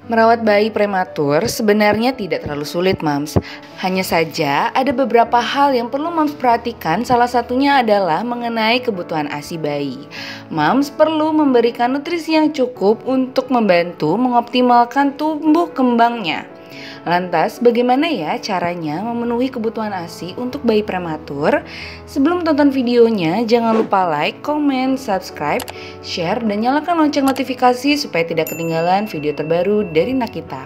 Merawat bayi prematur sebenarnya tidak terlalu sulit, Mams. Hanya saja ada beberapa hal yang perlu Mams perhatikan, salah satunya adalah mengenai kebutuhan ASI bayi. Mams perlu memberikan nutrisi yang cukup untuk membantu mengoptimalkan tumbuh kembangnya. Lantas, bagaimana ya caranya memenuhi kebutuhan ASI untuk bayi prematur? Sebelum tonton videonya, jangan lupa like, komen, subscribe, share, dan nyalakan lonceng notifikasi supaya tidak ketinggalan video terbaru dari Nakita.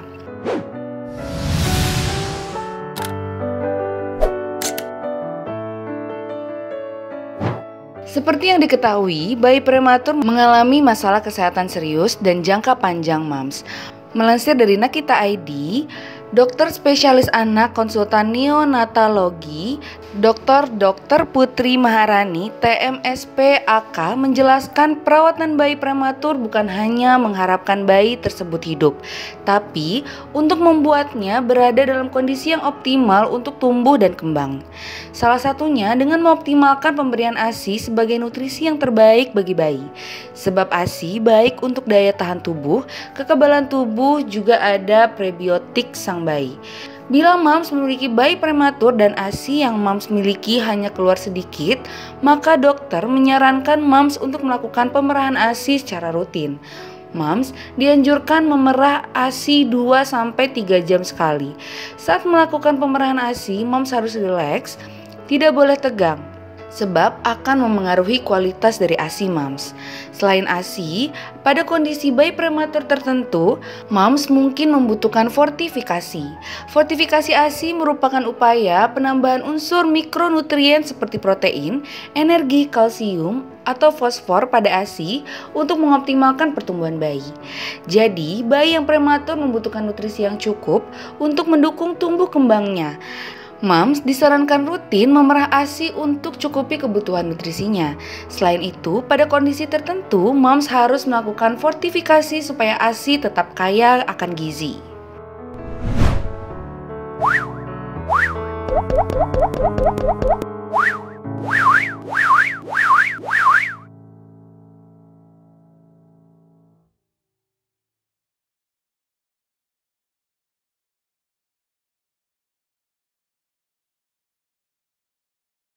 Seperti yang diketahui, bayi prematur mengalami masalah kesehatan serius dan jangka panjang, Mams. Melansir dari Nakita ID, dokter spesialis anak konsultan neonatologi, Dr. Putri Maharani, TMSP AK, menjelaskan perawatan bayi prematur bukan hanya mengharapkan bayi tersebut hidup, tapi untuk membuatnya berada dalam kondisi yang optimal untuk tumbuh dan kembang. Salah satunya dengan mengoptimalkan pemberian ASI sebagai nutrisi yang terbaik bagi bayi. Sebab ASI baik untuk daya tahan tubuh, kekebalan tubuh, juga ada prebiotik sang bayi. Bila Mams memiliki bayi prematur dan ASI yang Mams miliki hanya keluar sedikit, maka dokter menyarankan Mams untuk melakukan pemerahan ASI secara rutin. Mams dianjurkan memerah ASI 2-3 jam sekali. Saat melakukan pemerahan ASI, Mams harus rileks, tidak boleh tegang, sebab akan memengaruhi kualitas dari ASI Mams. Selain ASI, pada kondisi bayi prematur tertentu, Mams mungkin membutuhkan fortifikasi. Fortifikasi ASI merupakan upaya penambahan unsur mikronutrien seperti protein, energi, kalsium, atau fosfor pada ASI untuk mengoptimalkan pertumbuhan bayi. Jadi, bayi yang prematur membutuhkan nutrisi yang cukup untuk mendukung tumbuh kembangnya. Mams disarankan rutin memerah ASI untuk cukupi kebutuhan nutrisinya. Selain itu, pada kondisi tertentu, Mams harus melakukan fortifikasi supaya ASI tetap kaya akan gizi.